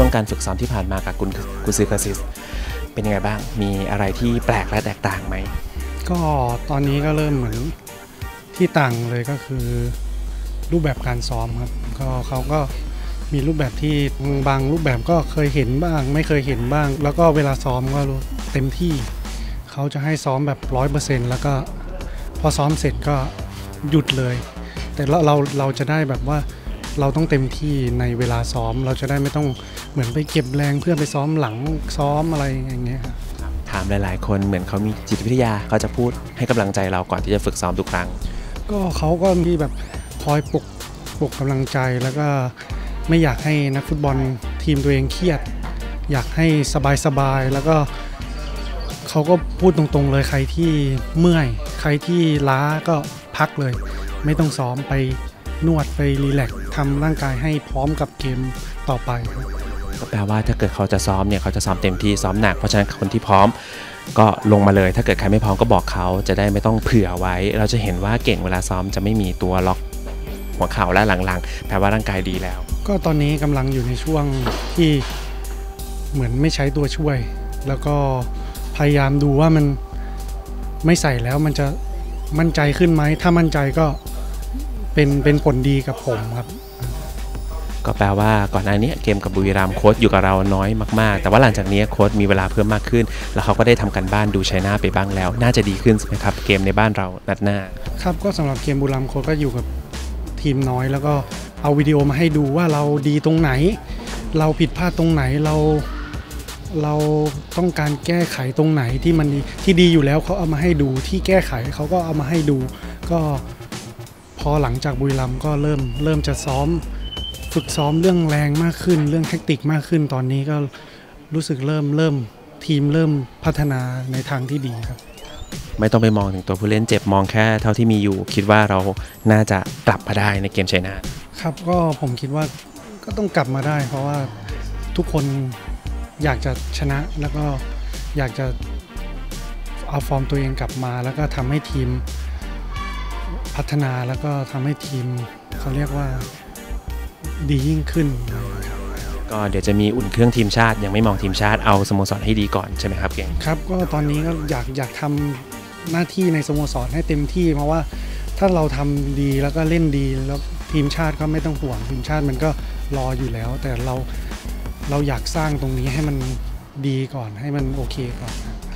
วงการฝึกซ้อมที่ผ่านมากับกุนซือคาซิสเป็นยังไงบ้างมีอะไรที่แปลกและแตกต่างไหมก็ตอนนี้ก็เริ่มเหมือนที่ต่างเลยก็คือรูปแบบการซ้อมครับก็เขาก็มีรูปแบบที่บางรูปแบบก็เคยเห็นบ้างไม่เคยเห็นบ้างแล้วก็เวลาซ้อมก็เต็มที่เขาจะให้ซ้อมแบบ 100% แล้วก็พอซ้อมเสร็จก็หยุดเลยแต่เราจะได้แบบว่าเราต้องเต็มที่ในเวลาซ้อมเราจะได้ไม่ต้องเหมือนไปเก็บแรงเพื่อไปซ้อมหลังซ้อมอะไรอย่างเงี้ยครับถามหลายๆคนเหมือนเขามีจิตวิทยาเขาจะพูดให้กำลังใจเราก่อนที่จะฝึกซ้อมทุกครั้งก็เขาก็มีแบบคอยปลุกกำลังใจแล้วก็ไม่อยากให้นักฟุตบอลทีมตัวเองเครียดอยากให้สบายๆแล้วก็เขาก็พูดตรงๆเลยใครที่เมื่อยใครที่ล้าก็พักเลยไม่ต้องซ้อมไปนวดไปรีแลกซ์ทำร่างกายให้พร้อมกับเกมต่อไปก็แปลว่าถ้าเกิดเขาจะซ้อมเนี่ยเขาจะซ้อมเต็มที่ซ้อมหนักเพราะฉะนั้นคนที่พร้อมก็ลงมาเลยถ้าเกิดใครไม่พร้อมก็บอกเขาจะได้ไม่ต้องเผื่อไว้เราจะเห็นว่าเก่งเวลาซ้อมจะไม่มีตัวล็อกหัวเข่าและหลังๆแปลว่าร่างกายดีแล้วก็ตอนนี้กำลังอยู่ในช่วงที่เหมือนไม่ใช้ตัวช่วยแล้วก็พยายามดูว่ามันไม่ใส่แล้วมันจะมั่นใจขึ้นไหมถ้ามั่นใจก็เป็นผลดีกับผมครับก็แปลว่าก่อนหน้านี้เกมกับบุรีรัมย์โค้ชอยู่กับเราน้อยมากๆแต่ว่าหลังจากนี้โค้ชมีเวลาเพิ่มมากขึ้นแล้วเขาก็ได้ทำการบ้านดูชัยนาทไปบ้างแล้วน่าจะดีขึ้นใช่ไหมครับเกมในบ้านเรานัดหน้าครับก็สำหรับเกมบุรีรัมย์โค้ชก็อยู่กับทีมน้อยแล้วก็เอาวิดีโอมาให้ดูว่าเราดีตรงไหนเราผิดพลาดตรงไหนเราต้องการแก้ไขตรงไหนที่มันที่ดีอยู่แล้วเขาเอามาให้ดูที่แก้ไขเขาก็เอามาให้ดูก็พอหลังจากบุรีรัมย์ก็เริ่มจะฝึกซ้อมเรื่องแรงมากขึ้นเรื่องแทคติกมากขึ้นตอนนี้ก็รู้สึกเริ่มทีมเริ่มพัฒนาในทางที่ดีครับไม่ต้องไปมองถึงตัวผู้เล่นเจ็บมองแค่เท่าที่มีอยู่คิดว่าเราน่าจะกลับมาได้ในเกมชัยนาทครับก็ผมคิดว่าก็ต้องกลับมาได้เพราะว่าทุกคนอยากจะชนะแล้วก็อยากจะเอาฟอร์มตัวเองกลับมาแล้วก็ทำให้ทีมพัฒนาแล้วก็ทำให้ทีมเขาเรียกว่าดียิ่งขึ้นก็เดี๋ยวจะมีอุ่นเครื่องทีมชาติยังไม่มองทีมชาติเอาสโมสรให้ดีก่อนใช่ไหมครับเก่งครับก็ตอนนี้ก็อยากทำหน้าที่ในสโมสรให้เต็มที่เพราะว่าถ้าเราทำดีแล้วก็เล่นดีแล้วทีมชาติก็ไม่ต้องห่วงทีมชาติมันก็รออยู่แล้วแต่เราอยากสร้างตรงนี้ให้มันดีก่อนให้มันโอเคก่อน